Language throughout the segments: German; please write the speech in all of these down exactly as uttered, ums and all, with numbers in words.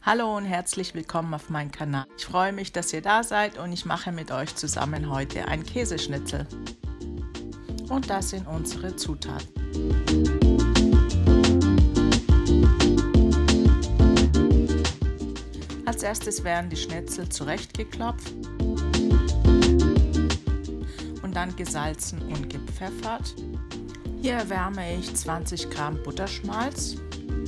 Hallo und herzlich willkommen auf meinem Kanal. Ich freue mich, dass ihr da seid und ich mache mit euch zusammen heute ein Käseschnitzel. Und das sind unsere Zutaten. Als erstes werden die Schnitzel zurechtgeklopft und dann gesalzen und gepfeffert. Hier erwärme ich zwanzig Gramm Butterschmalz.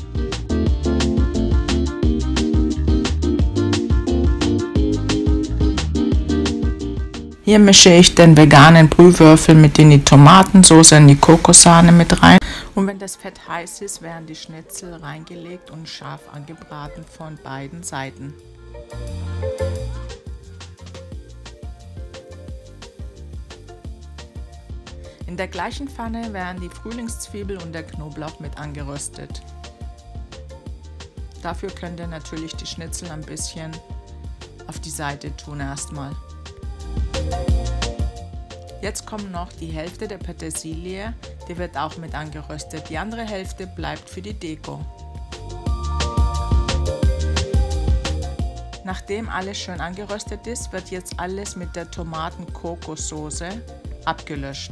Hier mische ich den veganen Brühwürfel mit in die Tomatensauce und die Kokossahne mit rein. Und wenn das Fett heiß ist, werden die Schnitzel reingelegt und scharf angebraten von beiden Seiten. In der gleichen Pfanne werden die Frühlingszwiebel und der Knoblauch mit angeröstet. Dafür könnt ihr natürlich die Schnitzel ein bisschen auf die Seite tun erstmal. Jetzt kommt noch die Hälfte der Petersilie, die wird auch mit angeröstet. Die andere Hälfte bleibt für die Deko. Nachdem alles schön angeröstet ist, wird jetzt alles mit der Tomaten-Kokossoße abgelöscht.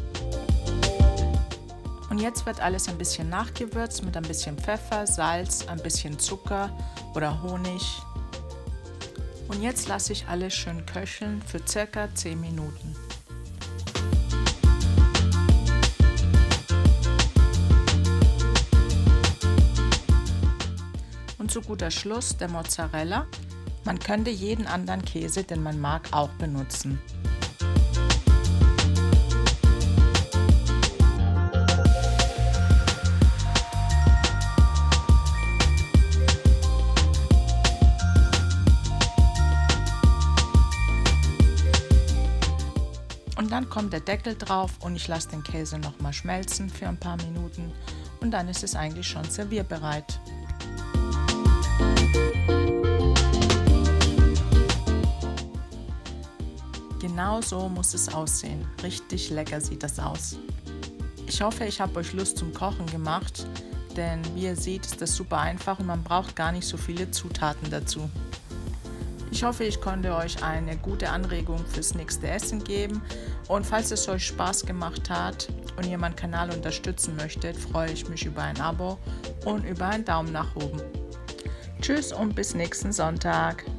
Und jetzt wird alles ein bisschen nachgewürzt mit ein bisschen Pfeffer, Salz, ein bisschen Zucker oder Honig. Und jetzt lasse ich alles schön köcheln für circa zehn Minuten. Und zu guter Schluss der Mozzarella. Man könnte jeden anderen Käse, den man mag, auch benutzen. Und dann kommt der Deckel drauf und ich lasse den Käse noch mal schmelzen für ein paar Minuten und dann ist es eigentlich schon servierbereit. Genau so muss es aussehen. Richtig lecker sieht das aus. Ich hoffe, ich habe euch Lust zum Kochen gemacht, denn wie ihr seht, ist das super einfach und man braucht gar nicht so viele Zutaten dazu. Ich hoffe, ich konnte euch eine gute Anregung fürs nächste Essen geben und falls es euch Spaß gemacht hat und ihr meinen Kanal unterstützen möchtet, freue ich mich über ein Abo und über einen Daumen nach oben. Tschüss und bis nächsten Sonntag.